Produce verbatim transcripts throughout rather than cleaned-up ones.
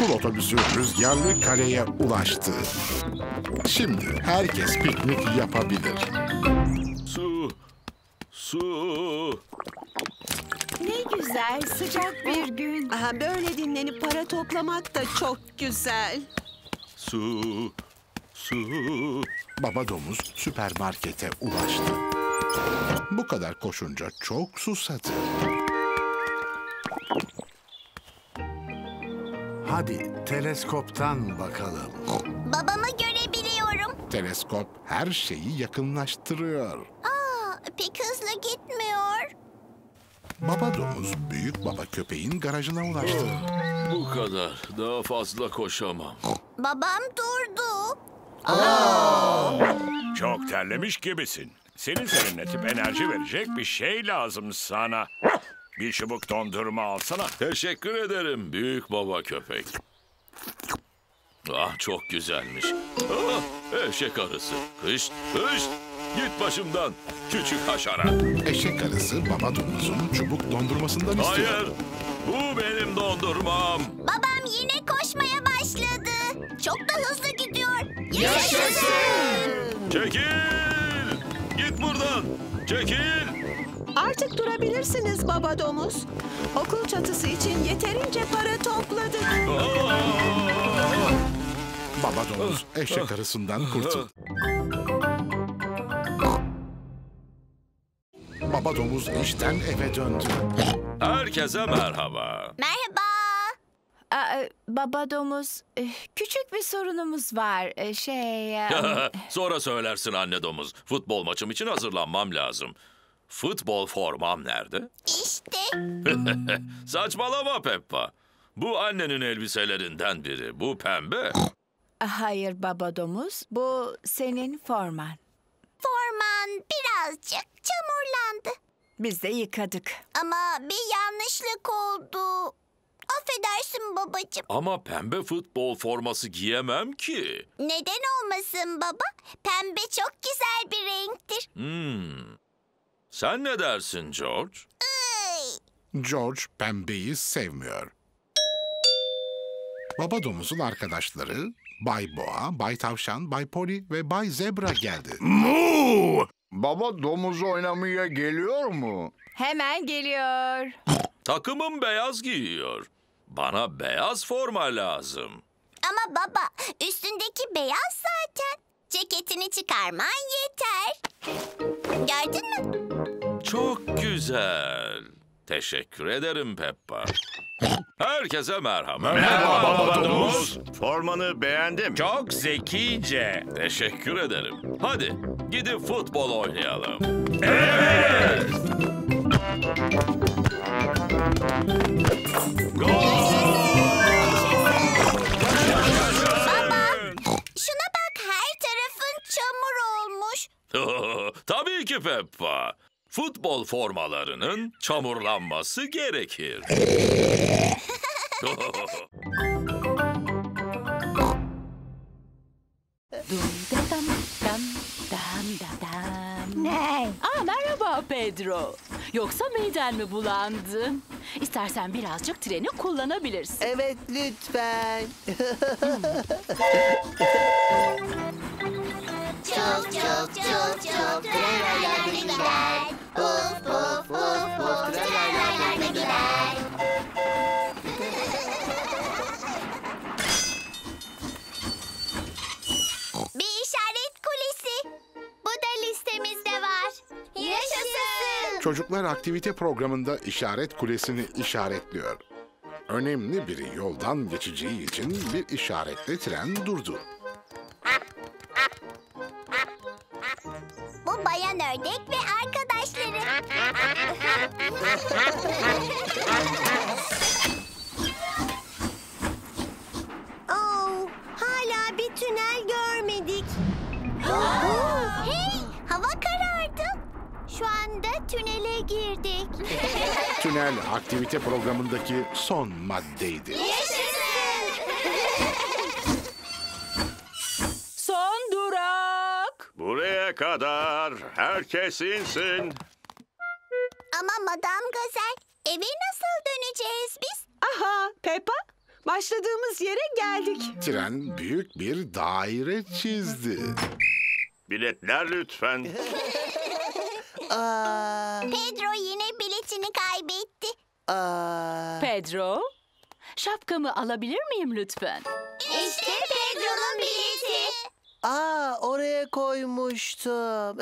Okul otobüsü rüzgarlı kaleye ulaştı. Şimdi herkes piknik yapabilir. Su, su. Ne güzel, sıcak bir gün. Aha, böyle dinlenip para toplamak da çok güzel. Su, su. Baba domuz süpermarkete ulaştı. Bu kadar koşunca çok susadı. Hadi teleskoptan bakalım. Babamı görebiliyorum. Teleskop her şeyi yakınlaştırıyor. Aa, pek hızlı gitmiyor. Baba domuz büyük baba köpeğin garajına ulaştı. Bu kadar. Daha fazla koşamam. Babam durdu. Çok terlemiş gibisin. Seni serinletip enerji verecek bir şey lazım sana. Bir çubuk dondurma alsana. Teşekkür ederim büyük baba köpek. Ah çok güzelmiş. Ah, eşek arısı. Hışt hışt. Git başımdan küçük haşerat. Eşek arısı baba domuzun çubuk dondurmasından istiyor. Hayır. Bu benim dondurmam. Babam yine koşmaya başladı. Çok da hızlı gidiyor. Çekil. Git buradan. Çekil. Artık durabilirsiniz baba domuz. Okul çatısı için yeterince para topladık. Baba domuz eşek arısından kurtuldu. Baba domuz işten eve döndü. Herkese merhaba. Merhaba. Aa, baba domuz, eh, küçük bir sorunumuz var. Eh, Şey... em, Sonra söylersin anne domuz. Futbol maçım için hazırlanmam lazım. Futbol formam nerede? İşte. Saçmalama Peppa. Bu annenin elbiselerinden biri. Bu pembe. Hayır baba domuz, bu senin forman. Forman birazcık çamurlandı. Biz de yıkadık. Ama bir yanlışlık oldu. Affedersin babacığım. Ama pembe futbol forması giyemem ki. Neden olmasın baba? Pembe çok güzel bir renktir. Hmm. Sen ne dersin George? Iy. George pembeyi sevmiyor. Baba domuzun arkadaşları Bay Boğa, Bay Tavşan, Bay Poli ve Bay Zebra geldi. Mu! Baba domuz oynamaya geliyor mu? Hemen geliyor. Takımım beyaz giyiyor. Bana beyaz forma lazım. Ama baba üstündeki beyaz zaten. Ceketini çıkarman yeter. Gördün mü? Çok güzel. Teşekkür ederim Peppa. Herkese merhaba. Merhaba baba domuz. Formanı beğendim. Çok zekice. Teşekkür ederim. Hadi gidip futbol oynayalım. Evet. Baba şuna bak, her tarafın çamur olmuş. Tabii ki Peppa. Futbol formalarının çamurlanması gerekir. Dam dam dam dam dam. Ne? Aa, merhaba Pedro. Yoksa miden mi bulandın? İstersen birazcık treni kullanabilirsin. Evet lütfen. Çok çok çok çok tren ayağına gider. Puf puf puf puf tren ayağına gider. Bir işaret kulesi. Bu da listemizde var. Yaşasın. Çocuklar aktivite programında işaret kulesini işaretliyor. Önemli biri yoldan geçeceği için bir işaretle tren durdu. Bu bayan ördek ve arkadaşları. Oh, hala bir tünel görmedik. Hey, hava karardı. Şu anda tünele girdik. Tünel aktivite programındaki son maddeydi. Yaşasın. Son durak. Buraya kadar herkes insin. Ama Madam Gazel, eve nasıl döneceğiz biz? Aha Peppa, Başladığımız yere geldik. Tren büyük bir daire çizdi. Biletler lütfen. Pedro yine biletini kaybetti. Pedro, şapkamı alabilir miyim lütfen? İşte Pedro'nun bileti. Aa, oraya koymuştum.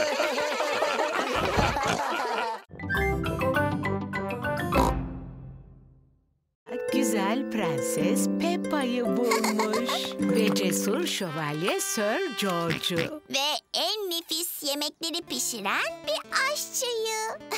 Güzel prenses Peppa'yı bulmuş ve cesur şövalye Sir George'u. Ve en nefis yemekleri pişiren bir aşçıyı.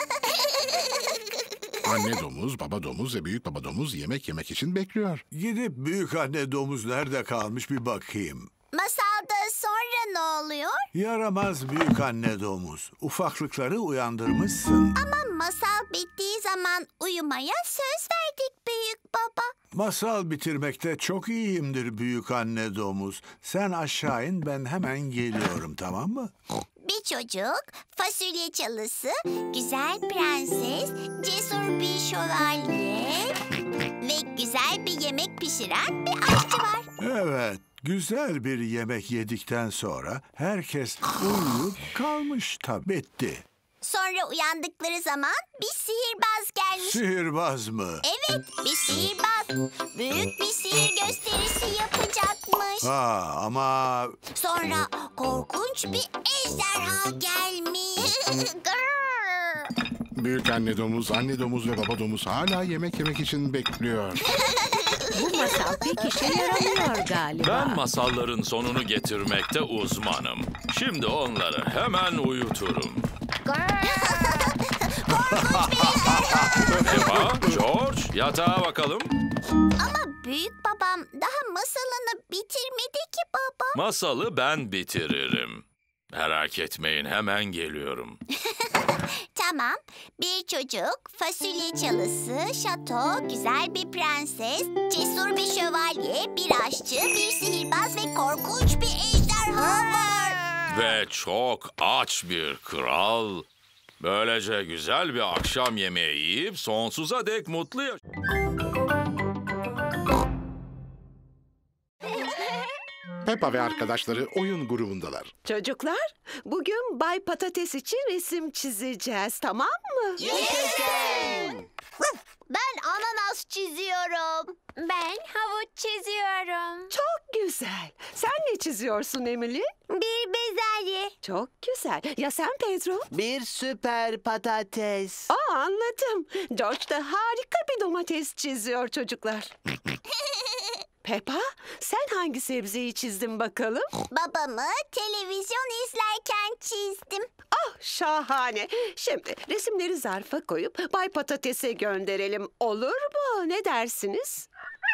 Anne domuz, baba domuz ve büyük baba domuz yemek yemek için bekliyor. Gidip büyük anne domuz nerede kalmış bir bakayım. Masalda sonra ne oluyor? Yaramaz büyük anne domuz. Ufaklıkları uyandırmışsın. Ama masal bittiği zaman uyumaya söz verdik büyük baba. Masal bitirmekte çok iyiyimdir büyük anne domuz. Sen aşağı in, ben hemen geliyorum, tamam mı? Bir çocuk, fasulye çalısı, güzel prenses, cesur bir şövalye ve güzel bir yemek pişiren bir aşçı var. Evet, güzel bir yemek yedikten sonra herkes uyuyup kalmış tabii. Bitti. Sonra uyandıkları zaman bir sihirbaz gelmiş. Sihirbaz mı? Evet, bir sihirbaz. Büyük bir sihir gösterisi yapacakmış. Ha, ama Sonra korkunç bir ejderha gelmiş. Grrr. Büyük anne domuz, anne domuz ve baba domuz hala yemek yemek için bekliyor. Bu masal pek işe yaramıyor galiba. Ben masalların sonunu getirmekte uzmanım. Şimdi onları hemen uyuturum. Peppa, George, yatağa bakalım. Ama büyük babam daha masalını bitirmedi ki baba. Masalı ben bitiririm. Merak etmeyin, hemen geliyorum. Tamam. Bir çocuk, fasulye çalısı, şato, güzel bir prenses, cesur bir şövalye, bir aşçı, bir sihirbaz ve korkunç bir ejderha var. Ve çok aç bir kral. Böylece güzel bir akşam yemeği yiyip sonsuza dek mutlu yaş... Peppa ve arkadaşları oyun grubundalar. Çocuklar, bugün Bay Patates için resim çizeceğiz, tamam mı? Ben ananas çiziyorum. Ben havuç çiziyorum. Çok güzel. Sen ne çiziyorsun Emily? Bir bezelye. Çok güzel. Ya sen Pedro? Bir süper patates. Aa, anladım. George da harika bir domates çiziyor çocuklar. Peppa, sen hangi sebzeyi çizdin bakalım? Babamı televizyon izlerken çizdim. Ah, şahane. Şimdi resimleri zarfa koyup Bay Patates'e gönderelim. Olur mu? Ne dersiniz?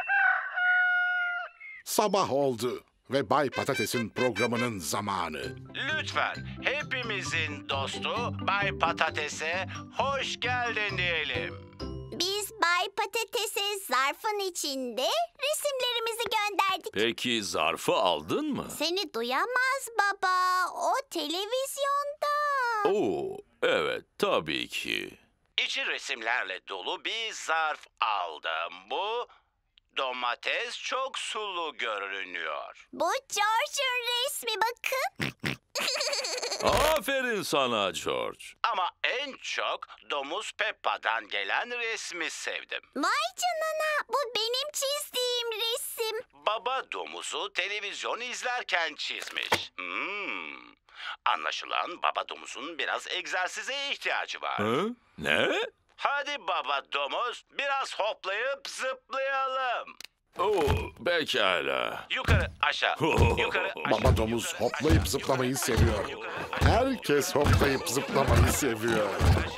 Sabah oldu ve Bay Patates'in programının zamanı. Lütfen hepimizin dostu Bay Patates'e hoş geldin diyelim. Biz Bay Patates'e zarfın içinde resimlerimizi gönderdik. Peki zarfı aldın mı? Seni duyamaz baba. O televizyonda. Oo, evet tabii ki. İçi resimlerle dolu bir zarf aldım. Bu domates çok sulu görünüyor. Bu George'un resmi, bakın. Aferin sana George. Ama en çok domuz Peppa'dan gelen resmi sevdim. Vay canına, bu benim çizdiğim resim. Baba domuzu televizyon izlerken çizmiş. Hmm. Anlaşılan baba domuzun biraz egzersize ihtiyacı var. Hı? Ne? Hadi baba domuz, biraz hoplayıp zıplayalım. Oo, pekala. Yukarı aşağı, yukarı aşağı. Baba domuz hoplayıp zıplamayı seviyor. Herkes hoplayıp zıplamayı seviyor.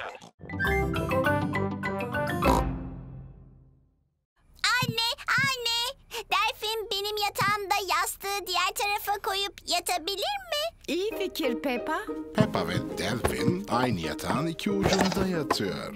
Anne, anne. Delfin benim yatağımda yastığı diğer tarafa koyup yatabilir mi? İyi fikir Peppa. Peppa ve Delfin aynı yatağın iki ucunda yatıyor.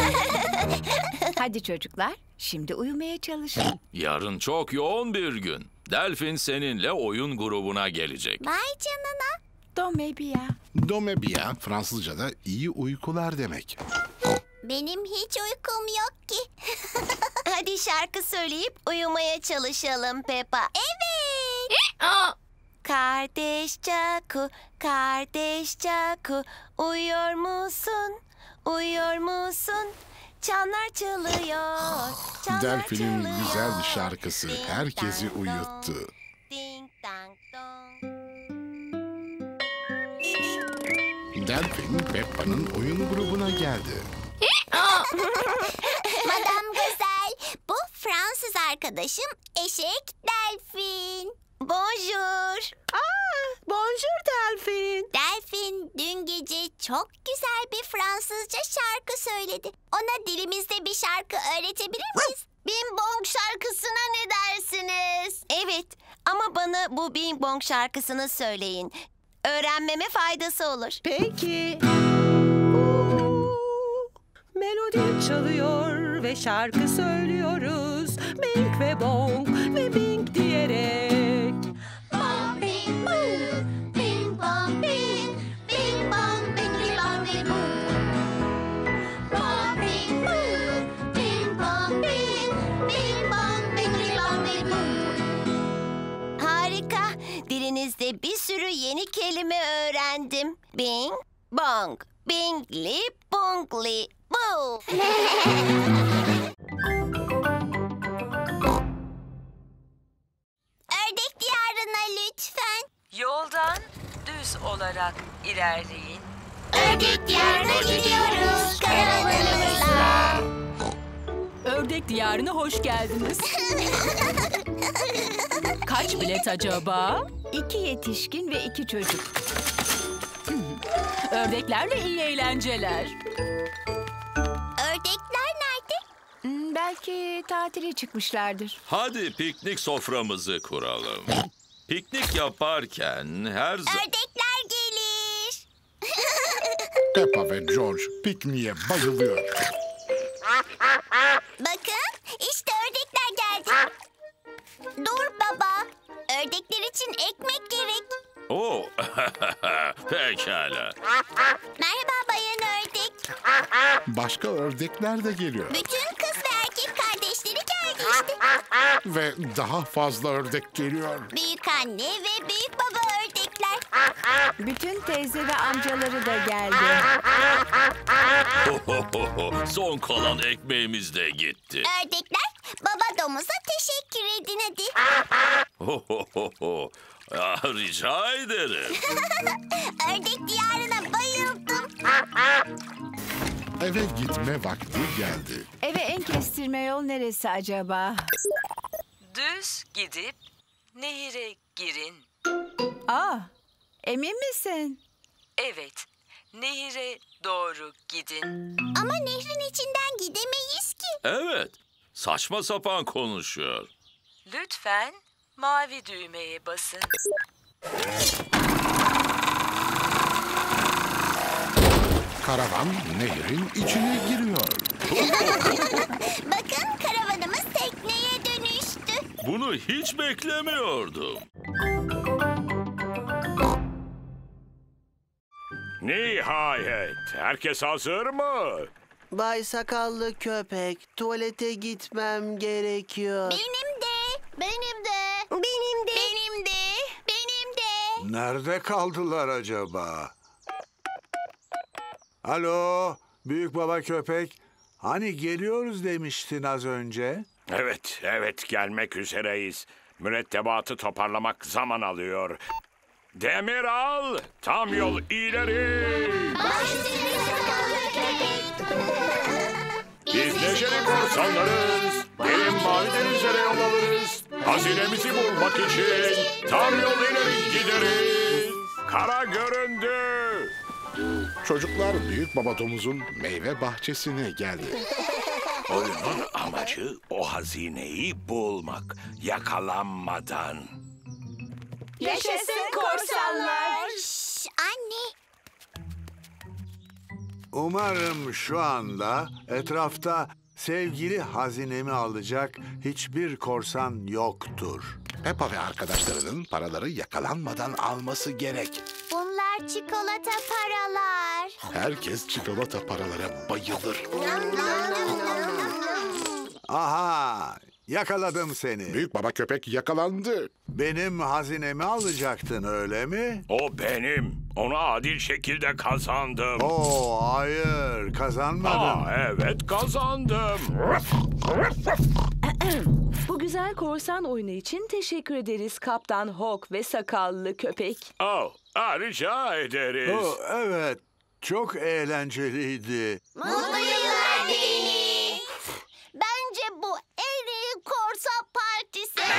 Hadi çocuklar, şimdi uyumaya çalışın. Yarın çok yoğun bir gün. Delfin seninle oyun grubuna gelecek. Vay canına. Dome bien. Dome bien Fransızca'da iyi uykular demek. Benim hiç uykum yok ki. Hadi şarkı söyleyip uyumaya çalışalım Peppa. Evet. Kardeş Caku, kardeş Caku, uyuyor musun? Uyuyor musun? Çanlar çalıyor. Çanlar Delfin'in çalıyor. güzel bir şarkısı Ding herkesi dang uyuttu. dong, ding dang dong. Delfin Peppa'nın oyun grubuna geldi. Madame Güzel, bu Fransız arkadaşım Eşek Delfin. Bonjour. Aa, bonjour Delfin. Delfin dün gece çok güzel bir Fransızca şarkı söyledi. Ona dilimizde bir şarkı öğretebilir miyiz? Bing Bong şarkısına ne dersiniz? Evet, ama bana bu Bing Bong şarkısını söyleyin. Öğrenmeme faydası olur. Peki. Melodi çalıyor ve şarkı söylüyoruz. Bing ve bong ve bing diyerek. Bong bing boom, bing bong bing, bing bong bing bong bing boom. Bong bing boom, bing bong bing, bing bong bing bong bing boom. Harika. Dilinizde bir sürü yeni kelime öğrendim. Bing bong, bingli bongli boo. Ördek diyarına lütfen. Yoldan düz olarak ilerleyin. Ördek diyarına gidiyoruz karavanımızla. Ördek diyarına hoş geldiniz. Kaç bilet acaba? İki yetişkin ve iki çocuk. Ördeklerle iyi eğlenceler. Ördekler nerede? Hmm, belki tatile çıkmışlardır. Hadi piknik soframızı kuralım. Piknik yaparken her zaman... Ördekler gelir. Peppa ve George pikniğe bayılıyor. Bakın, işte ördekler geldi. Dur baba. Ördekler için ekmek gerek. Oo, pekala. Merhaba bayan ördek. Başka ördekler de geliyor. Bütün kız ve erkek kardeşleri geldi işte. Ve daha fazla ördek geliyor. Büyük anne ve büyük baba ördekler. Bütün teyze ve amcaları da geldi. Son kalan ekmeğimiz de gitti. Ördekler, baba domuza teşekkür edin hadi. Ah, rica ederim. Ördek diyarına bayıldım. Eve gitme vakti geldi. Eve en kestirme yol neresi acaba? Düz gidip nehire girin. Aa, emin misin? Evet, nehire doğru gidin. Ama nehrin içinden gidemeyiz ki. Evet, saçma sapan konuşuyor. Lütfen mavi düğmeye basın. Karavan nehrin içine giriyor. Bakın karavanımız tekneye dönüştü. Bunu hiç beklemiyordum. Nihayet. Herkes hazır mı? Bay Sakallı Köpek, tuvalete gitmem gerekiyor. Benim de. Benim de. Benim de. Benim de. Benim de. Nerede kaldılar acaba? Alo, büyük baba köpek. Hani geliyoruz demiştin az önce. Evet, evet gelmek üzereyiz. Mürettebatı toparlamak zaman alıyor. Demir al, tam yol ileri. Biz neşeli korsanlarız. Gelin mavi denizlere yol alırız. Hazinemizi bulmak için tam yol ileri gideriz. Kara göründü. Çocuklar büyük baba domuzun meyve bahçesine geldi. Oyunun amacı o hazineyi bulmak, yakalanmadan. Yaşasın korsanlar. Şş, anne. Umarım şu anda etrafta sevgili hazinemi alacak hiçbir korsan yoktur. Peppa ve arkadaşlarının paraları yakalanmadan alması gerek. Bunlar çikolata paralar. Herkes çikolata paralara bayılır. Aha, yakaladım seni. Büyük baba köpek yakalandı. Benim hazinemi alacaktın öyle mi? O benim. Onu adil şekilde kazandım. Oo, hayır, kazanmadın. Aa, evet kazandım. Bu güzel korsan oyunu için teşekkür ederiz Kaptan Hawk ve sakallı köpek. Oh, aa, rica ederiz. Oo, evet, çok eğlenceliydi. Mutlu yıllar Deni. Bence bu en iyi korsan partisi.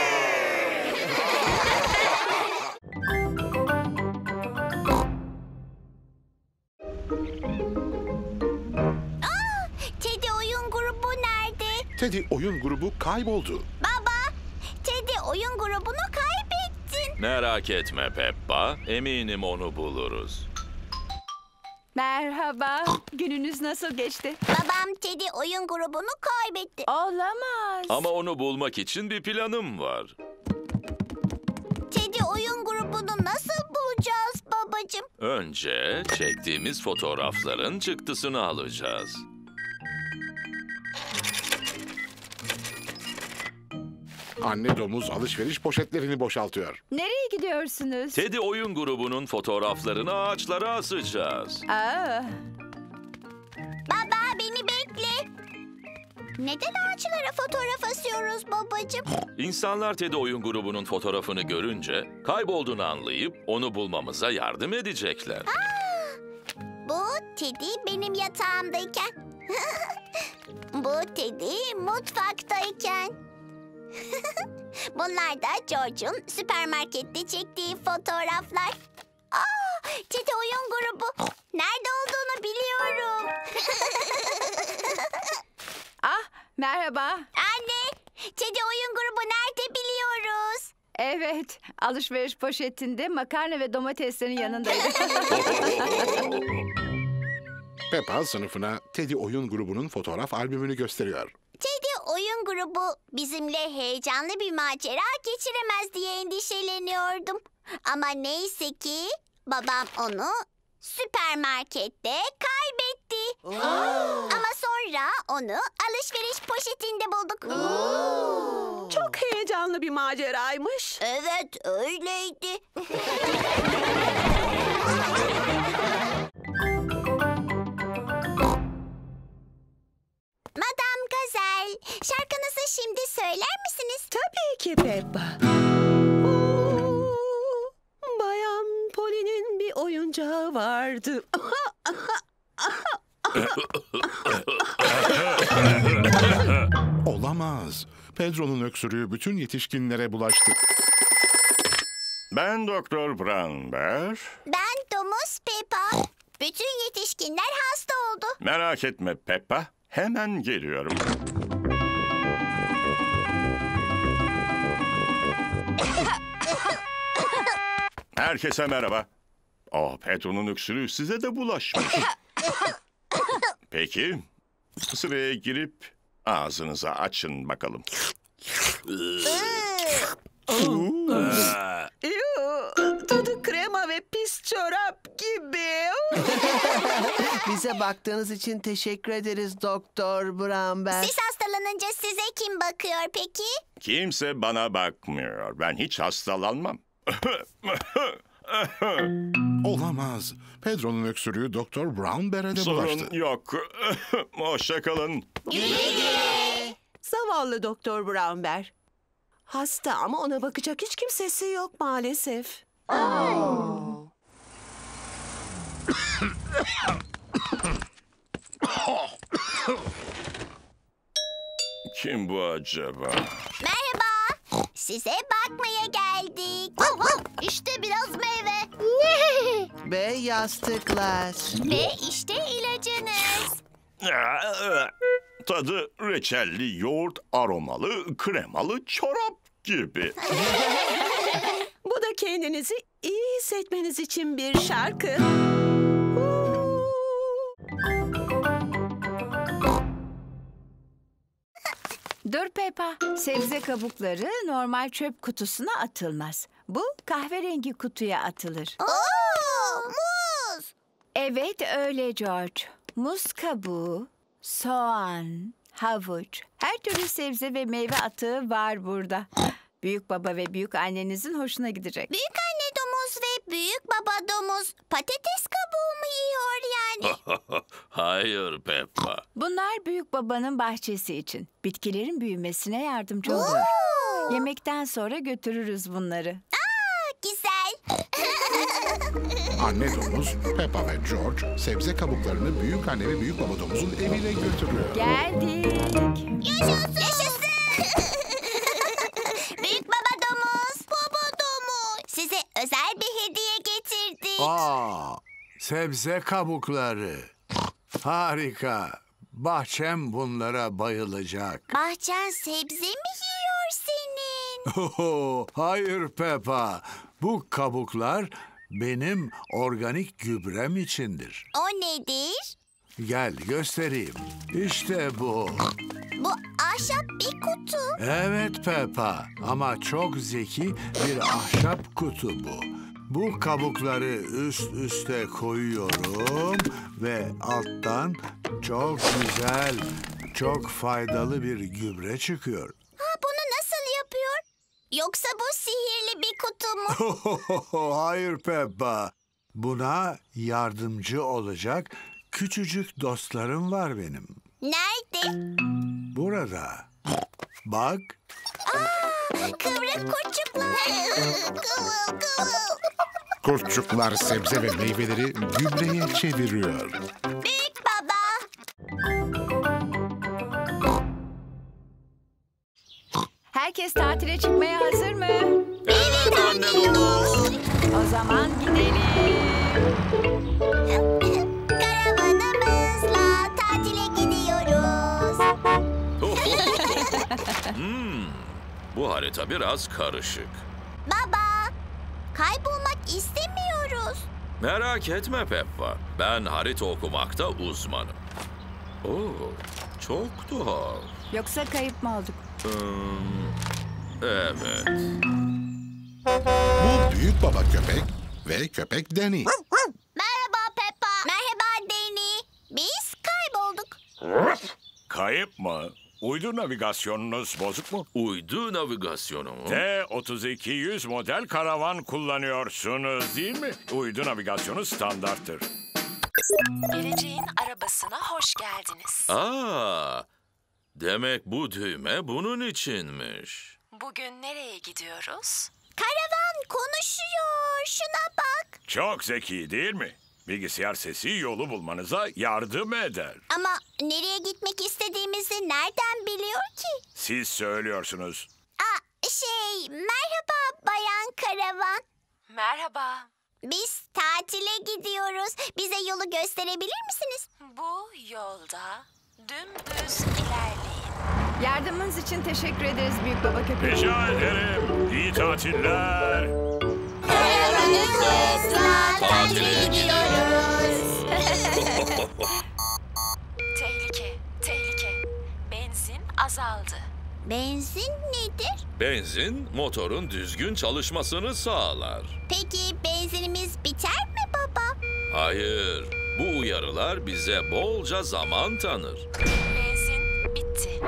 Aa, Teddy oyun grubu nerede? Teddy oyun grubu kayboldu. Baba, Teddy oyun grubunu kaybettin. Merak etme Peppa, eminim onu buluruz. Merhaba. Gününüz nasıl geçti? Babam Teddy oyun grubunu kaybetti. Olamaz. Ama onu bulmak için bir planım var. Teddy oyun grubunu nasıl bulacağız babacığım? Önce çektiğimiz fotoğrafların çıktısını alacağız. Anne domuz alışveriş poşetlerini boşaltıyor. Nereye gidiyorsunuz? Teddy oyun grubunun fotoğraflarını ağaçlara asacağız. Aa, Baba beni bekle. Neden ağaçlara fotoğraf asıyoruz babacığım? İnsanlar Teddy oyun grubunun fotoğrafını görünce kaybolduğunu anlayıp onu bulmamıza yardım edecekler. Bu Teddy benim yatağımdayken. Bu Teddy mutfaktayken. Bunlar da George'un süpermarkette çektiği fotoğraflar. Aa, Teddy oyun grubu. Nerede olduğunu biliyorum. ah, merhaba. Anne, Teddy oyun grubu nerede biliyoruz? Evet, alışveriş poşetinde makarna ve domateslerin yanındaydı. Peppa sınıfına Teddy oyun grubunun fotoğraf albümünü gösteriyor. Teddy oyun grubu bizimle heyecanlı bir macera geçiremez diye endişeleniyordum. Ama neyse ki babam onu süpermarkette kaybetti. Ama sonra onu alışveriş poşetinde bulduk. Çok heyecanlı bir maceraymış. Evet, öyleydi. Madam Gazel, şarkınızı şimdi söyler misiniz? Tabii ki Peppa. Oo, Bayan Poli'nin bir oyuncağı vardı. Olamaz. Pedro'nun öksürüğü bütün yetişkinlere bulaştı. Ben Doktor Branber. Ben Domuz Peppa. Bütün yetişkinler hasta oldu. Merak etme Peppa. Hemen geliyorum. Herkese merhaba. Oh, Pedro'nun öksürüğü size de bulaşmış. Peki, sıraya girip ağzınızı açın bakalım. Yoo, tadı krema ve pis çorap gibi. Bize baktığınız için teşekkür ederiz Doktor Bramber. Siz hastalanınca size kim bakıyor peki? Kimse bana bakmıyor. Ben hiç hastalanmam. Olamaz. Pedro'nun öksürüğü Doktor Brownberry'e de bulaştı. Sorun yok. Hoşça kalın. Zavallı Doktor Brownber. Hasta ama ona bakacak hiç kimsesi yok maalesef. Kim bu acaba? Merhaba. Size bakmaya geldik. İşte biraz meyve. Ve yastıklar. Ve işte ilacınız. Tadı reçelli, yoğurt aromalı, kremalı çorap gibi. Bu da kendinizi iyi hissetmeniz için bir şarkı. Dur Peppa, sebze kabukları normal çöp kutusuna atılmaz. Bu kahverengi kutuya atılır. Oo, muz. Evet öyle George. Muz kabuğu, soğan, havuç, her türlü sebze ve meyve atığı var burada. Büyük baba ve büyük annenizin hoşuna gidecek. Büyük anne domuz ve büyük baba domuz patates kabuğu mu yiyor yani? Hayır Peppa. Bunlar büyük babanın bahçesi için. Bitkilerin büyümesine yardımcı oluyor. Oo! Yemekten sonra götürürüz bunları. Aa, güzel. Anne domuz, Peppa ve George sebze kabuklarını büyük anne ve büyük baba domuzun evine götürüyor. Geldik. Yaşasın. Yaşasın. Büyük baba domuz. Baba domuz. Size özel bir hediye getirdik. Aa, sebze kabukları. Harika. Bahçem bunlara bayılacak. Bahçen sebze mi yiyor senin? Oho, hayır Peppa. Bu kabuklar benim organik gübrem içindir. O nedir? Gel göstereyim. İşte bu. Bu ahşap bir kutu. Evet Peppa, ama çok zeki bir ahşap kutu bu. Bu kabukları üst üste koyuyorum ve alttan çok güzel, çok faydalı bir gübre çıkıyor. Ha, bunu nasıl yapıyor? Yoksa bu sihirli bir kutu mu? Hayır Peppa, buna yardımcı olacak küçücük dostlarım var benim. Nerede? Burada. Bak. Aa, kıvrık kurtçuklar. Kıvıl kıvıl. Kurtçuklar sebze ve meyveleri gübreye çeviriyor. Büyük baba. Herkes tatile çıkmaya hazır mı? Evet anne domuz. O zaman gidelim. Karavanımızla tatile gidiyoruz. hmm, bu harita biraz karışık. Baba, kaybolmak istemiyoruz. Merak etme Peppa. Ben harita okumakta uzmanım. Oo, çok tuhaf. Yoksa kayıp mı olduk? Hmm, evet. Bu büyük baba köpek ve köpek Danny. Merhaba Peppa. Merhaba Danny. Biz kaybolduk. Kayıp mı? Uydu navigasyonunuz bozuk mu? Uydu navigasyonu mu? T otuz iki yüz model karavan kullanıyorsunuz değil mi? Uydu navigasyonu standarttır. Geleceğin arabasına hoş geldiniz. Aa, demek bu düğme bunun içinmiş. Bugün nereye gidiyoruz? Karavan konuşuyor. Şuna bak. Çok zeki değil mi? Bilgisayar sesi yolu bulmanıza yardım eder. Ama nereye gitmek istediğimizi nereden biliyor ki? Siz söylüyorsunuz. Aa, şey, merhaba Bayan Karavan. Merhaba. Biz tatile gidiyoruz. Bize yolu gösterebilir misiniz? Bu yolda dümdüz ilerleyin. Yardımınız için teşekkür ederiz büyük baba köpek. Rica ederim. İyi tatiller. Karavanımızla tatile gidiyoruz. Tehlike, tehlike. Benzin azaldı. Benzin nedir? Benzin motorun düzgün çalışmasını sağlar. Peki benzinimiz biter mi baba? Hayır, bu uyarılar bize bolca zaman tanır. Benzin bitti.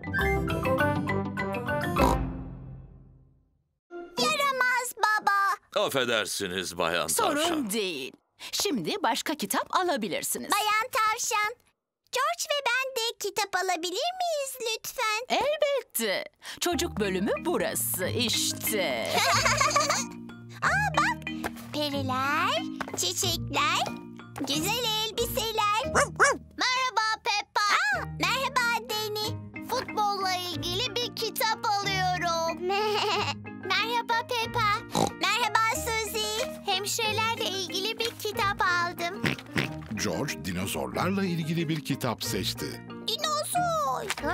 Yaramaz baba. Affedersiniz Bayan Tavşan. Sorun değil. Şimdi başka kitap alabilirsiniz. Bayan Tavşan, George ve ben de kitap alabilir miyiz lütfen? Elbette. Çocuk bölümü burası işte. Aa bak, periler, çiçekler, güzel elbiseler. Merhaba Peppa. Aa, merhaba Danny. Futbolla ilgili bir kitap alıyorum. Merhaba Peppa. Merhaba Suzy. Hemşirelerle ilgili bir kitap aldım. George dinozorlarla ilgili bir kitap seçti. Dinozor.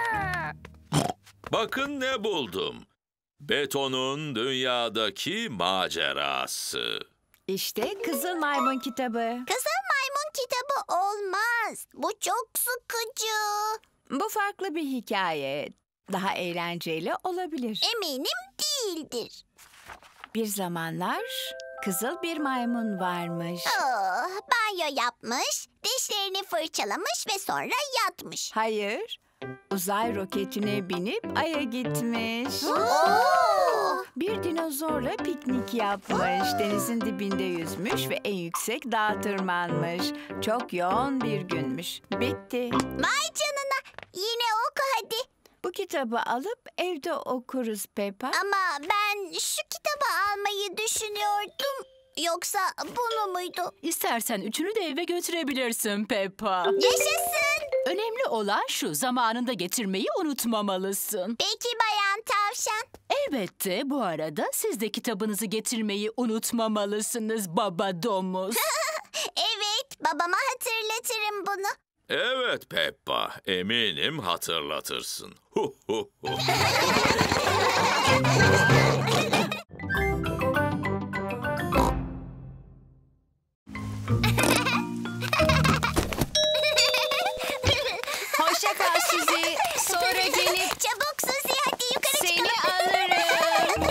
Bakın ne buldum. Betonun dünyadaki macerası. İşte Kızıl Maymun kitabı. Kızıl Maymun kitabı olmaz. Bu çok sıkıcı. Bu farklı bir hikaye. Daha eğlenceli olabilir. Eminim değildir. Bir zamanlar kızıl bir maymun varmış. Oh, banyo yapmış, dişlerini fırçalamış ve sonra yatmış. Hayır, Uzay roketine binip Ay'a gitmiş. Bir dinozorla piknik yapmış. Denizin dibinde yüzmüş ve en yüksek dağa tırmanmış. Çok yoğun bir günmüş. Bitti. Vay canına. Yine oku hadi. Bu kitabı alıp evde okuruz Peppa. Ama ben şu kitabı almayı düşünüyordum. Yoksa bunu muydu? İstersen üçünü de eve götürebilirsin Peppa. Yaşasın. Önemli olan şu, zamanında getirmeyi unutmamalısın. Peki Bayan Tavşan. Elbette, bu arada siz de kitabınızı getirmeyi unutmamalısınız baba domuz. Evet, babama hatırlatırım bunu. Evet Peppa, eminim hatırlatırsın. Hu hu hu. Hoşça kal Suzy. Sonra gelip Çabuk Suzy, hadi yukarı seni çıkalım. alırım.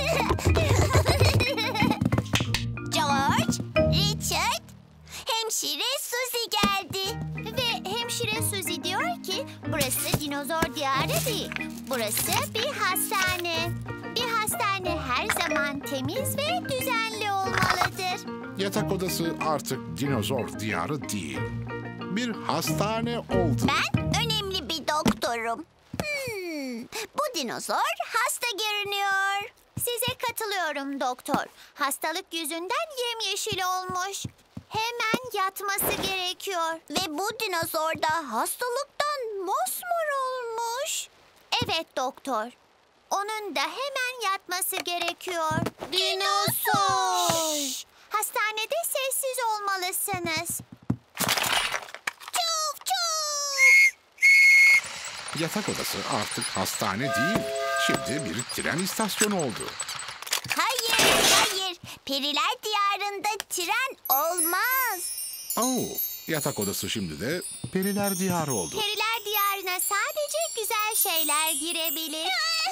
George, Richard, hemşire Suzy geldi. Ve hemşire Suzy diyor ki burası dinozor diyarı değil. Burası bir hastane. Bir hastane her zaman temiz ve düzenli olmalıdır. Yatak odası artık dinozor diyarı değil. Bir hastane oldu. Ben önemli bir doktorum. Hmm, bu dinozor hasta görünüyor. Size katılıyorum doktor. Hastalık yüzünden yemyeşil olmuş. Hemen yatması gerekiyor. Ve bu dinozor da hastalıktan mosmor olmuş. Evet doktor. Onun da hemen yatması gerekiyor. Dinozor. Şşş, hastanede sessiz olmalısınız. Çuf çuf. Yatak odası artık hastane değil. Şimdi bir tren istasyonu oldu. Hayır, hayır. Periler diyarında tren olmaz. Oo, yatak odası şimdi de periler diyarı oldu. Periler diyarına sadece güzel şeyler girebilir.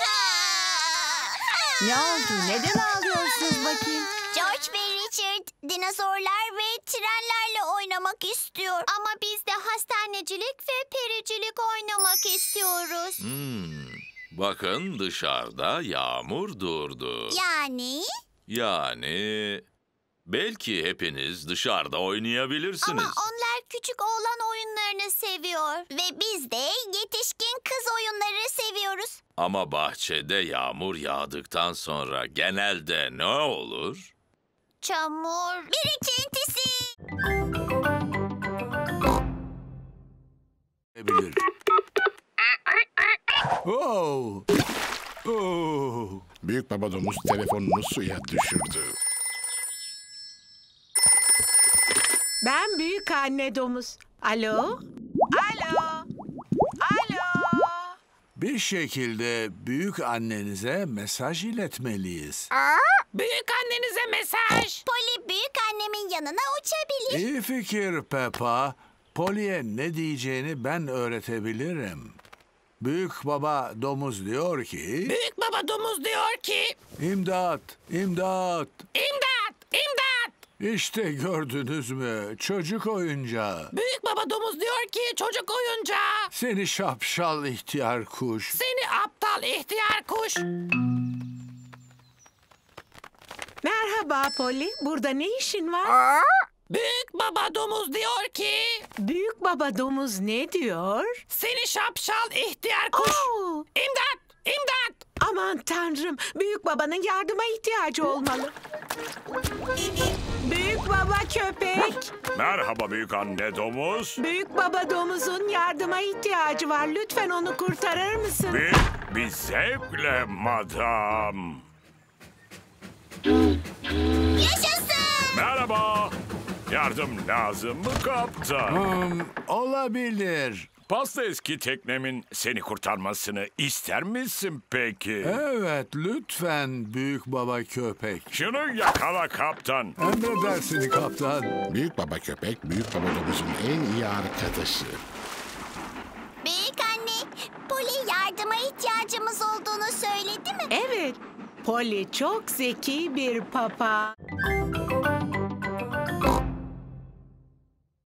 Ne oldu? Neden ağlıyorsunuz bakayım? George ve Richard dinozorlar ve trenlerle oynamak istiyor. Ama biz de hastanecilik ve pericilik oynamak istiyoruz. Hmm, bakın dışarıda yağmur durdu. Yani? Yani belki hepiniz dışarıda oynayabilirsiniz. Ama onlar küçük oğlan oyunlarını seviyor. Ve biz de yetişkin kız oyunları seviyoruz. Ama bahçede yağmur yağdıktan sonra genelde ne olur? Çamur. Birikintisi. Bilir. Oh. Oh. Büyük baba domuz telefonunu suya düşürdü. Ben büyük anne domuz. Alo? Alo. Alo. Bir şekilde büyük annenize mesaj iletmeliyiz. Büyük annenize mesaj. Polly büyük annemin yanına uçabilir. İyi fikir Peppa. Polly'e ne diyeceğini ben öğretebilirim. Büyük baba domuz diyor ki... Büyük baba domuz diyor ki... İmdat, imdat. İmdat, imdat. İşte gördünüz mü? Çocuk oyuncağı. Büyük baba domuz diyor ki çocuk oyuncağı. Seni şapşal ihtiyar kuş. Seni aptal ihtiyar kuş. Merhaba Polly. Burada ne işin var? Büyük baba domuz diyor ki... Büyük baba domuz ne diyor? Seni şapşal ihtiyar kuş. Oo. İmdat, imdat. Aman tanrım. Büyük babanın yardıma ihtiyacı olmalı. Büyük baba köpek. Merhaba büyük anne domuz. Büyük baba domuzun yardıma ihtiyacı var. Lütfen onu kurtarır mısın? Bir, bir zevkle madam. Yaşasın. Merhaba. Yardım lazım mı kaptan? Hmm, olabilir. Pasta eski teknemin seni kurtarmasını ister misin peki? Evet, lütfen büyük baba köpek. Şunu yakala kaptan. Emredersin kaptan. Büyük baba köpek, büyük baba domuzun en iyi arkadaşı. Büyük anne, Polly yardıma ihtiyacımız olduğunu söyledi mi? Evet. Polly çok zeki bir papa.